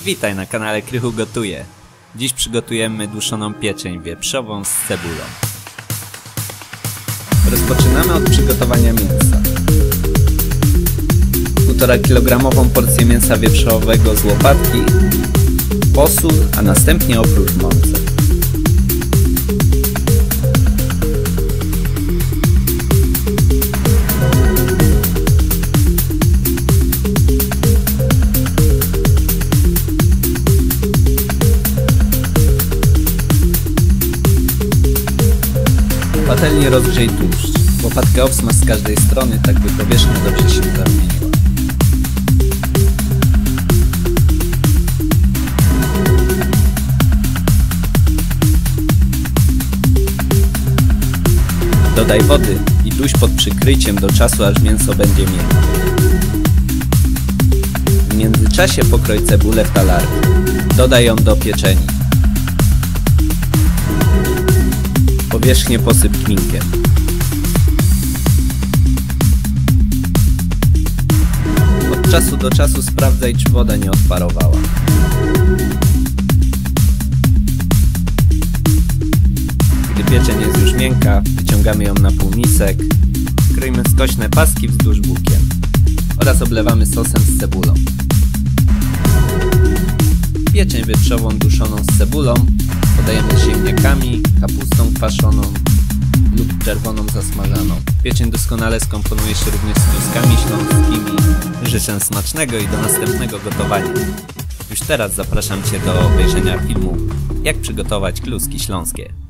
Witaj na kanale Krychu Gotuje. Dziś przygotujemy duszoną pieczeń wieprzową z cebulą. Rozpoczynamy od przygotowania mięsa. 1,5 kg porcję mięsa wieprzowego z łopatki, posól, a następnie oprócz w mące. Na patelni rozgrzej tłuszcz. Łopatkę obsmaż z każdej strony, tak by powierzchnia dobrze się zarumieniła. Dodaj wody i duś pod przykryciem do czasu, aż mięso będzie miękkie. W międzyczasie pokroj cebulę w talarki. Dodaj ją do pieczeni. Powierzchnię posyp kminkiem. Od czasu do czasu sprawdzaj, czy woda nie odparowała. Gdy pieczeń jest już miękka, wyciągamy ją na półmisek, kroimy skośne paski wzdłuż bukiem oraz oblewamy sosem z cebulą. Pieczeń wieprzową duszoną z cebulą podajemy z ziemniakami, kapustą kwaszoną lub czerwoną zasmażaną. Pieczeń doskonale skomponuje się również z kluskami śląskimi. Życzę smacznego i do następnego gotowania. Już teraz zapraszam Cię do obejrzenia filmu Jak przygotować kluski śląskie.